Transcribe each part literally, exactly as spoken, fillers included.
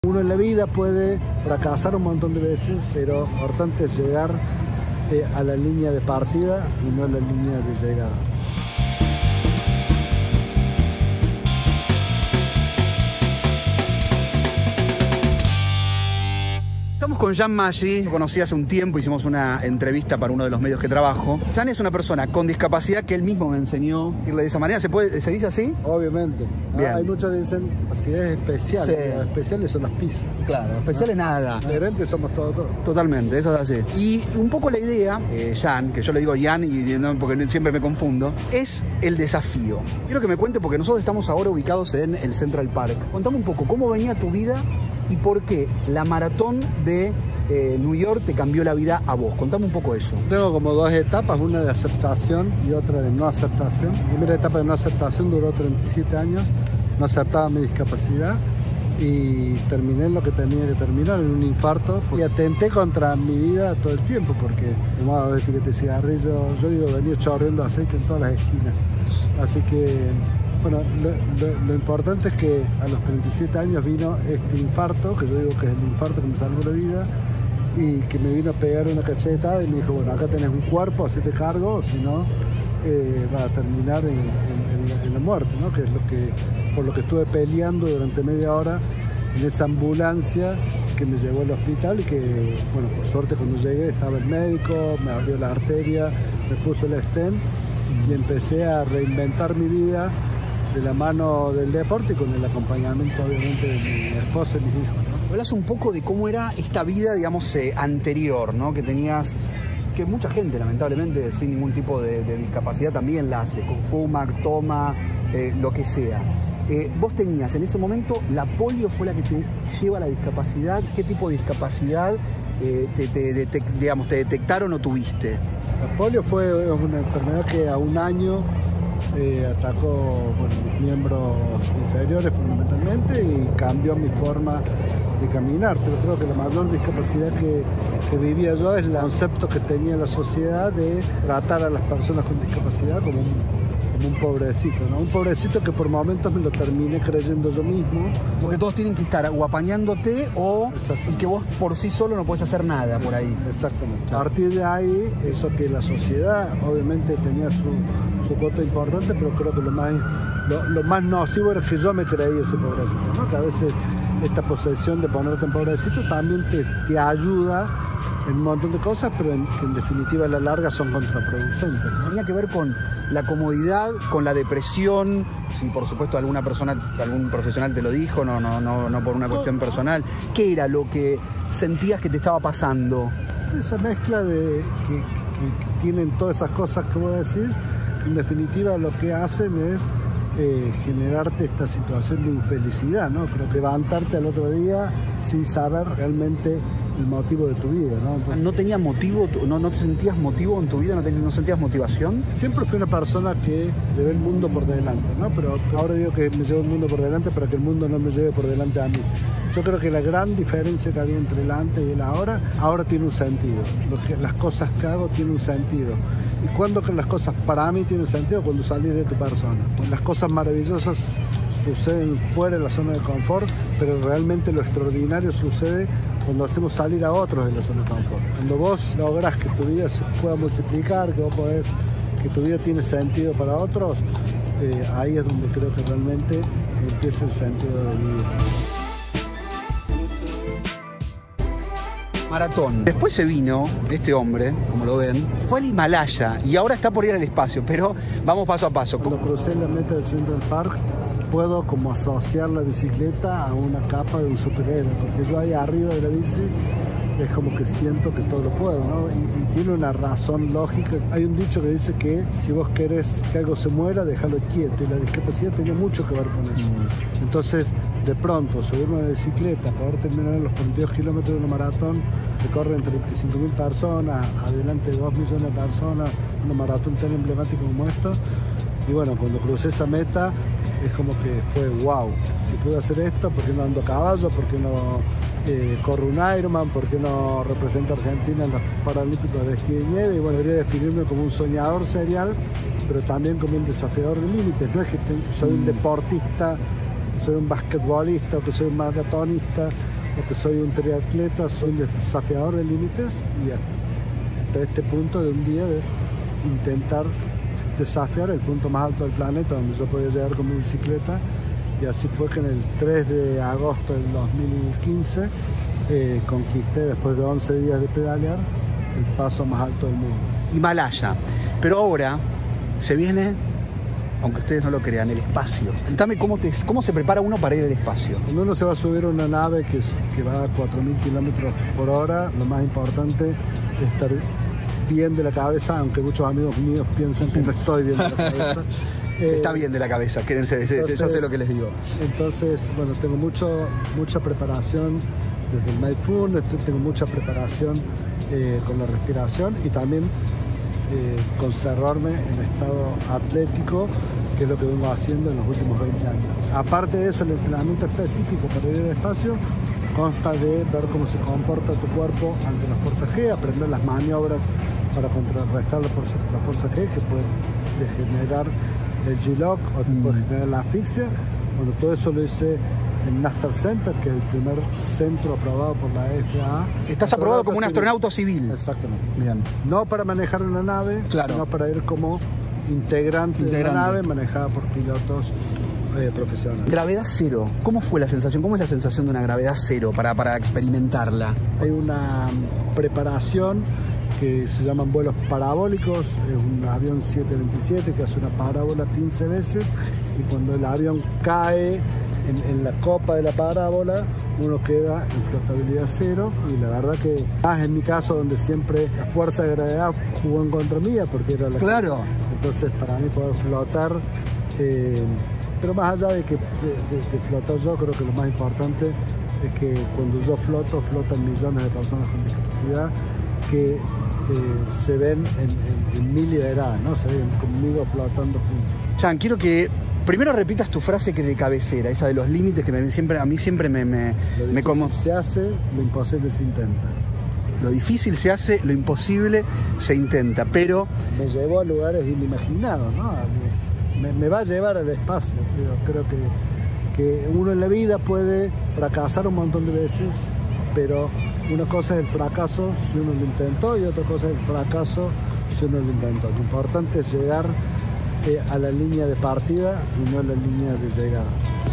Uno en la vida puede fracasar un montón de veces, pero lo importante es llegar eh, a la línea de partida y no a la línea de llegada. Estamos con Jan Maggi, lo conocí hace un tiempo, hicimos una entrevista para uno de los medios que trabajo. Jan es una persona con discapacidad que él mismo me enseñó a decirle de esa manera. ¿Se puede, se dice así? Obviamente. Ah, hay muchos que dicen discapacidades especiales. Sí. Las especiales son las pizzas. Claro, especiales ¿no? Nada. Diferentes somos todos, todos. Totalmente, eso es así. Y un poco la idea, eh, Jan, que yo le digo Jan y no, porque siempre me confundo, es el desafío. Quiero que me cuente porque nosotros estamos ahora ubicados en el Central Park. Contame un poco, ¿cómo venía tu vida y por qué la maratón de eh, New York te cambió la vida a vos? Contame un poco eso. Tengo como dos etapas, una de aceptación y otra de no aceptación. La primera etapa de no aceptación duró treinta y siete años, no aceptaba mi discapacidad y terminé lo que tenía que terminar, en un infarto, y atenté contra mi vida todo el tiempo porque fumaba de etiqueta de cigarrillo, yo digo, venía chorreando aceite en todas las esquinas. Así que bueno, lo, lo, lo importante es que a los treinta y siete años vino este infarto, que yo digo que es el infarto que me salvó la vida, y que me vino a pegar una cachetada y me dijo, bueno, acá tenés un cuerpo, hacete cargo, o si no, eh, va a terminar en, en, en, en la muerte, ¿no? Que es lo que, por lo que estuve peleando durante media hora en esa ambulancia que me llevó al hospital y que, bueno, por suerte cuando llegué estaba el médico, me abrió la arteria, me puso el stent y empecé a reinventar mi vida de la mano del deporte y con el acompañamiento obviamente de mi esposa y mis hijos, ¿no? Hablas un poco de cómo era esta vida, digamos, eh, anterior, ¿no? Que tenías, que mucha gente lamentablemente sin ningún tipo de, de discapacidad también la hace, fuma, toma, eh, lo que sea. Eh, vos tenías en ese momento, la polio fue la que te lleva a la discapacidad. ¿Qué tipo de discapacidad eh, te, te, detec, digamos, te detectaron o tuviste? La polio fue una enfermedad que a un año Eh, atacó bueno, mis miembros inferiores fundamentalmente y cambió mi forma de caminar, pero creo que la mayor discapacidad que, que vivía yo es el concepto que tenía la sociedad de tratar a las personas con discapacidad como un, como un pobrecito, ¿no? Un pobrecito que por momentos me lo terminé creyendo yo mismo. Porque todos tienen que estar o apañándote o y que vos por sí solo no podés hacer nada por ahí. Exactamente. A partir de ahí, eso que la sociedad obviamente tenía su su cuota importante, pero creo que lo más, lo, lo más nocivo era que yo me creía ese pobrecito, ¿no? Que a veces esta posesión de ponerte en pobrecito también te, te ayuda en un montón de cosas, pero en, que en definitiva a la larga son contraproducentes, ¿no? Tenía que ver con la comodidad, con la depresión, si por supuesto alguna persona, algún profesional te lo dijo, no, no, no, no por una cuestión personal. ¿Qué era lo que sentías que te estaba pasando? Esa mezcla de que, que, que tienen todas esas cosas que vos decís. En definitiva lo que hacen es eh, generarte esta situación de infelicidad, ¿no? Pero levantarte al otro día sin saber realmente el motivo de tu vida, ¿no? Entonces, ¿no tenías motivo, no, no sentías motivo en tu vida, no, tenías, no sentías motivación? Siempre fui una persona que llevé el mundo por delante, ¿no? Pero ahora digo que me llevo el mundo por delante para que el mundo no me lleve por delante a mí. Yo creo que la gran diferencia que había entre el antes y el ahora, ahora tiene un sentido. Lo que, las cosas que hago tienen un sentido. Y cuando las cosas para mí tienen sentido, cuando salís de tu persona. Las cosas maravillosas suceden fuera de la zona de confort, pero realmente lo extraordinario sucede cuando hacemos salir a otros de la zona de confort. Cuando vos lográs que tu vida se pueda multiplicar, que vos podés, que tu vida tiene sentido para otros, eh, ahí es donde creo que realmente empieza el sentido de vivir. Maratón. Después se vino este hombre, como lo ven, fue al Himalaya y ahora está por ir al espacio, pero vamos paso a paso. Cuando crucé la meta del Central Park, puedo como asociar la bicicleta a una capa de un superhéroe, porque yo ahí arriba de la bici es como que siento que todo lo puedo, ¿no? Y, y tiene una razón lógica. Hay un dicho que dice que si vos querés que algo se muera, déjalo quieto, y la discapacidad tiene mucho que ver con eso. Mm. Entonces, de pronto, subirme a la bicicleta, poder terminar los cuarenta y dos kilómetros de una maratón que corren treinta y cinco mil personas, adelante de dos millones de personas, una maratón tan emblemática como esta, y bueno, cuando crucé esa meta, es como que fue wow, si puedo hacer esto, ¿por qué no ando a caballo? ¿Por qué no eh, corro un Ironman? ¿Por qué no represento a Argentina en los Paralímpicos de esquí de nieve? Y bueno, debería definirme como un soñador serial, pero también como un desafiador de límites. No es que soy un deportista, soy un basquetbolista o que soy un maratonista, porque soy un triatleta, soy un desafiador de límites y hasta este punto de un día de intentar desafiar el punto más alto del planeta donde yo podía llegar con mi bicicleta, y así fue que en el tres de agosto del dos mil quince eh, conquisté, después de once días de pedalear, el paso más alto del mundo. Himalaya. Pero ahora se viene, aunque ustedes no lo crean, el espacio. Contame cómo, te, cómo se prepara uno para ir al espacio. Cuando uno se va a subir a una nave que, es, que va a cuatro mil kilómetros por hora, lo más importante es estar bien de la cabeza, aunque muchos amigos míos piensan que no estoy bien de la cabeza. Eh, Está bien de la cabeza, quédense, entonces, yo sé lo que les digo. Entonces, bueno, tengo mucho, mucha preparación desde el mindfulness, tengo mucha preparación eh, con la respiración y también eh, conservarme en estado atlético, que es lo que vengo haciendo en los últimos veinte años. Aparte de eso, el entrenamiento específico para ir al espacio consta de ver cómo se comporta tu cuerpo ante la fuerza G, aprender las maniobras para contrarrestar la fuerza, la fuerza G, que puede generar el G-Lock o te puede generar la asfixia. Bueno, todo eso lo hice en Nastar Center, que es el primer centro aprobado por la F A A. Estás aprobado como un astronauta civil. Exactamente. Bien. No para manejar una nave, claro, sino para ir como integrante, integrante. de la nave manejada por pilotos eh, profesionales. Gravedad cero. ¿Cómo fue la sensación? ¿Cómo es la sensación de una gravedad cero para, para experimentarla? Hay una preparación que se llaman vuelos parabólicos, es un avión siete veintisiete que hace una parábola quince veces, y cuando el avión cae en, en la copa de la parábola, uno queda en flotabilidad cero, y la verdad que más en mi caso, donde siempre la fuerza de gravedad jugó en contra mía, porque era la claro que, entonces para mí poder flotar, eh, pero más allá de que de, de, de flotar yo, creo que lo más importante es que cuando yo floto, flotan millones de personas con discapacidad que Eh, se ven en, en, en mil liberadas, ¿no? Se ven conmigo flotando juntos. Jan, quiero que primero repitas tu frase que de cabecera, esa de los límites que me, siempre, a mí siempre me... me, lo me como... se hace, lo imposible se intenta. Lo difícil se hace, lo imposible se intenta, pero... Me llevó a lugares inimaginados, ¿no? Me, me va a llevar al espacio. Yo creo que, que uno en la vida puede fracasar un montón de veces, pero una cosa es el fracaso si uno lo intentó y otra cosa es el fracaso si uno lo intentó. Lo importante es llegar eh, a la línea de partida y no a la línea de llegada.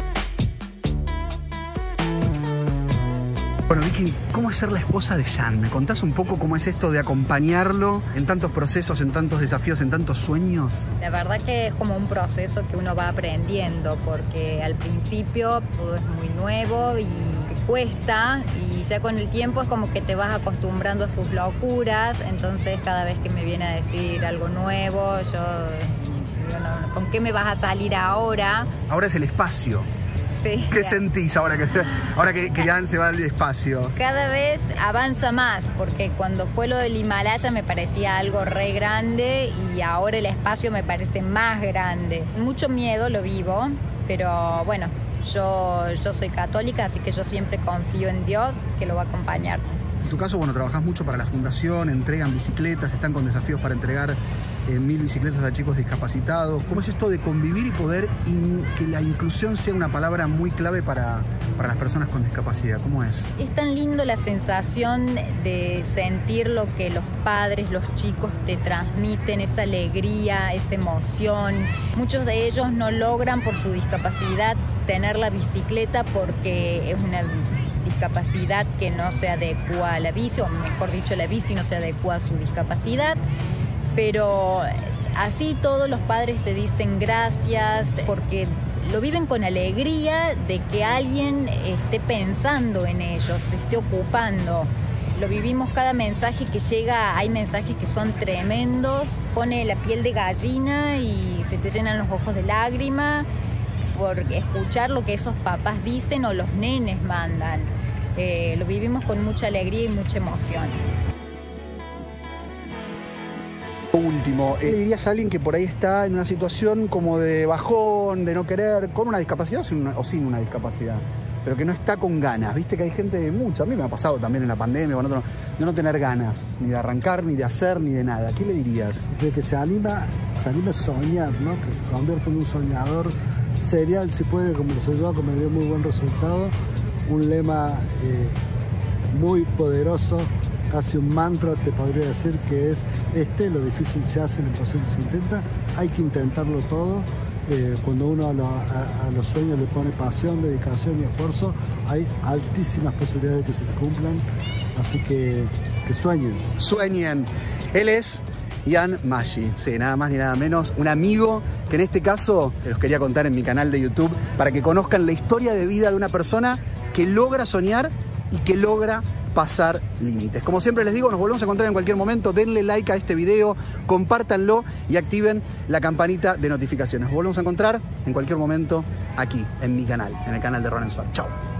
Bueno, Vicky, ¿cómo es ser la esposa de Jan? ¿Me contás un poco cómo es esto de acompañarlo en tantos procesos, en tantos desafíos, en tantos sueños? La verdad que es como un proceso que uno va aprendiendo, porque al principio todo es muy nuevo y cuesta, y ya con el tiempo es como que te vas acostumbrando a sus locuras. Entonces cada vez que me viene a decir algo nuevo, yo, bueno, ¿con qué me vas a salir ahora? Ahora es el espacio. Sí, ¿Qué ya. sentís ahora que, ahora que, que Jan se va al espacio? Cada vez avanza más, porque cuando fue lo del Himalaya me parecía algo re grande y ahora el espacio me parece más grande. Mucho miedo lo vivo, pero bueno, yo, yo soy católica, así que yo siempre confío en Dios que lo va a acompañar. En tu caso, bueno, trabajás mucho para la fundación, entregan bicicletas, están con desafíos para entregar eh, mil bicicletas a chicos discapacitados. ¿Cómo es esto de convivir y poder in, que la inclusión sea una palabra muy clave para, para las personas con discapacidad? ¿Cómo es? Es tan lindo la sensación de sentir lo que los padres, los chicos te transmiten, esa alegría, esa emoción. Muchos de ellos no logran por su discapacidad tener la bicicleta porque es una discapacidad que no se adecua a la bici, o mejor dicho, la bici no se adecua a su discapacidad, pero así todos los padres te dicen gracias porque lo viven con alegría de que alguien esté pensando en ellos, se esté ocupando. Lo vivimos cada mensaje que llega, hay mensajes que son tremendos, pone la piel de gallina y se te llenan los ojos de lágrimas por escuchar lo que esos papás dicen o los nenes mandan. Eh, lo vivimos con mucha alegría y mucha emoción. Último, ¿le dirías a alguien que por ahí está en una situación como de bajón, de no querer, con una discapacidad o sin una, o sin una discapacidad, pero que no está con ganas? Viste que hay gente, mucha, a mí me ha pasado también en la pandemia, bueno, no, de no tener ganas, ni de arrancar, ni de hacer, ni de nada. ¿Qué le dirías? De que se anima, se anima a soñar, ¿no? Que se convierta en un soñador serial, si puede, como lo soy yo, que me dio muy buen resultado, un lema eh, muy poderoso, casi un mantra, te podría decir, que es este: lo difícil se hace, lo imposible se intenta. Hay que intentarlo todo. Eh, cuando uno a, lo, a, a los sueños le pone pasión, dedicación y esfuerzo, hay altísimas posibilidades de que se te cumplan. Así que, que sueñen. Sueñen. Él es Ian Maggi, sí, nada más ni nada menos, un amigo que en este caso te los quería contar en mi canal de YouTube para que conozcan la historia de vida de una persona que logra soñar y que logra pasar límites. Como siempre les digo, nos volvemos a encontrar en cualquier momento. Denle like a este video, compártanlo y activen la campanita de notificaciones. Nos volvemos a encontrar en cualquier momento aquí, en mi canal, en el canal de Ronen Suárez. Chao.